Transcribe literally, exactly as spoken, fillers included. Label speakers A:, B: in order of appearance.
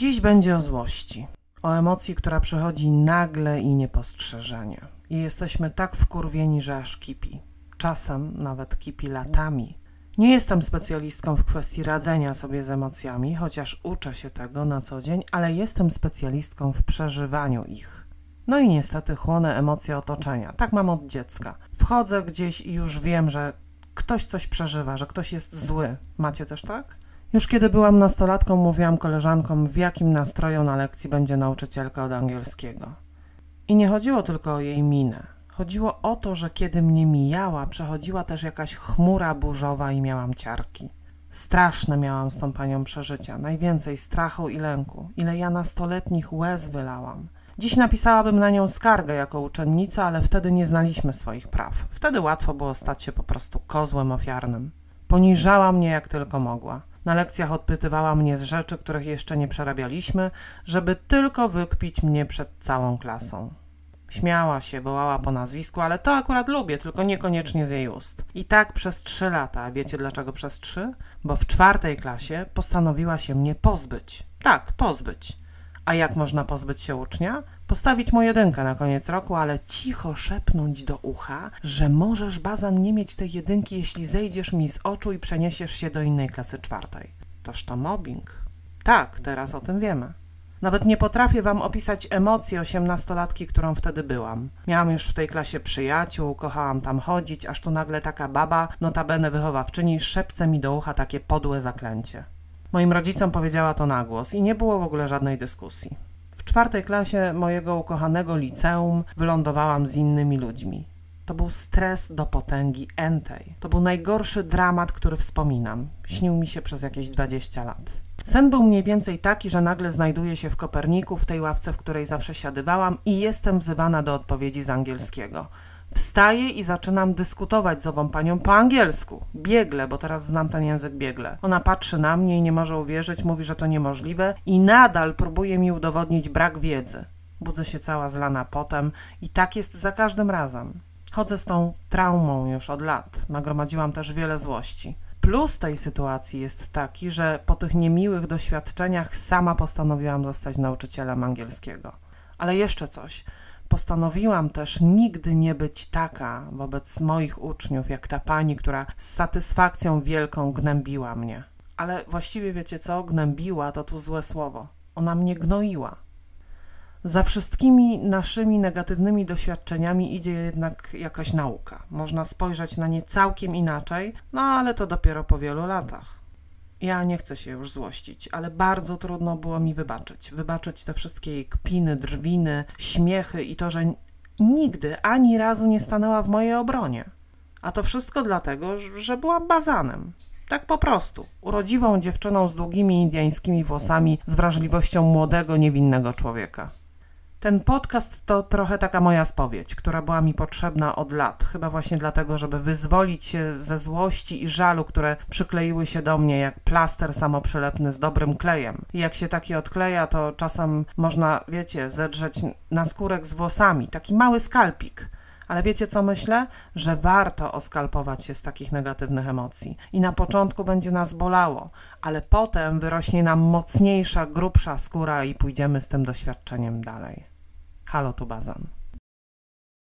A: Dziś będzie o złości, o emocji, która przychodzi nagle i niepostrzeżenie. I jesteśmy tak wkurwieni, że aż kipi. Czasem nawet kipi latami. Nie jestem specjalistką w kwestii radzenia sobie z emocjami, chociaż uczę się tego na co dzień, ale jestem specjalistką w przeżywaniu ich. No i niestety chłonę emocje otoczenia. Tak mam od dziecka. Wchodzę gdzieś i już wiem, że ktoś coś przeżywa, że ktoś jest zły. Macie też tak? Już kiedy byłam nastolatką, mówiłam koleżankom, w jakim nastroju na lekcji będzie nauczycielka od angielskiego. I nie chodziło tylko o jej minę. Chodziło o to, że kiedy mnie mijała, przechodziła też jakaś chmura burzowa i miałam ciarki. Straszne miałam z tą panią przeżycia, najwięcej strachu i lęku. Ile ja nastoletnich łez wylałam. Dziś napisałabym na nią skargę jako uczennica, ale wtedy nie znaliśmy swoich praw. Wtedy łatwo było stać się po prostu kozłem ofiarnym. Poniżała mnie jak tylko mogła. Na lekcjach odpytywała mnie z rzeczy, których jeszcze nie przerabialiśmy, żeby tylko wykpić mnie przed całą klasą. Śmiała się, wołała po nazwisku, ale to akurat lubię, tylko niekoniecznie z jej ust. I tak przez trzy lata. Wiecie dlaczego przez trzy? Bo w czwartej klasie postanowiła się mnie pozbyć. Tak, pozbyć. A jak można pozbyć się ucznia? Postawić mu jedynkę na koniec roku, ale cicho szepnąć do ucha, że możesz, Bazan, nie mieć tej jedynki, jeśli zejdziesz mi z oczu i przeniesiesz się do innej klasy czwartej. Toż to mobbing. Tak, teraz o tym wiemy. Nawet nie potrafię wam opisać emocji osiemnastolatki, którą wtedy byłam. Miałam już w tej klasie przyjaciół, kochałam tam chodzić, aż tu nagle taka baba, notabene wychowawczyni, szepce mi do ucha takie podłe zaklęcie. Moim rodzicom powiedziała to na głos i nie było w ogóle żadnej dyskusji. W czwartej klasie mojego ukochanego liceum wylądowałam z innymi ludźmi. To był stres do potęgi entej. To był najgorszy dramat, który wspominam. Śnił mi się przez jakieś dwadzieścia lat. Sen był mniej więcej taki, że nagle znajduję się w Koperniku, w tej ławce, w której zawsze siadywałam i jestem wzywana do odpowiedzi z angielskiego. Wstaję i zaczynam dyskutować z ową panią po angielsku. Biegle, bo teraz znam ten język biegle. Ona patrzy na mnie i nie może uwierzyć, mówi, że to niemożliwe i nadal próbuje mi udowodnić brak wiedzy. Budzę się cała zlana potem i tak jest za każdym razem. Chodzę z tą traumą już od lat. Nagromadziłam też wiele złości. Plus tej sytuacji jest taki, że po tych niemiłych doświadczeniach sama postanowiłam zostać nauczycielem angielskiego. Ale jeszcze coś. Postanowiłam też nigdy nie być taka wobec moich uczniów, jak ta pani, która z satysfakcją wielką gnębiła mnie. Ale właściwie wiecie co? Gnębiła to tu złe słowo. Ona mnie gnoiła. Za wszystkimi naszymi negatywnymi doświadczeniami idzie jednak jakaś nauka. Można spojrzeć na nie całkiem inaczej, no ale to dopiero po wielu latach. Ja nie chcę się już złościć, ale bardzo trudno było mi wybaczyć. Wybaczyć te wszystkie jej kpiny, drwiny, śmiechy i to, że nigdy ani razu nie stanęła w mojej obronie. A to wszystko dlatego, że byłam Bazanem. Tak po prostu. Urodziwą dziewczyną z długimi indyjskimi włosami, z wrażliwością młodego, niewinnego człowieka. Ten podcast to trochę taka moja spowiedź, która była mi potrzebna od lat. Chyba właśnie dlatego, żeby wyzwolić się ze złości i żalu, które przykleiły się do mnie jak plaster samoprzylepny z dobrym klejem. I jak się taki odkleja, to czasem można, wiecie, zedrzeć naskórek z włosami. Taki mały skalpik. Ale wiecie co myślę? Że warto oskalpować się z takich negatywnych emocji. I na początku będzie nas bolało, ale potem wyrośnie nam mocniejsza, grubsza skóra i pójdziemy z tym doświadczeniem dalej. Halo, tu Bazan.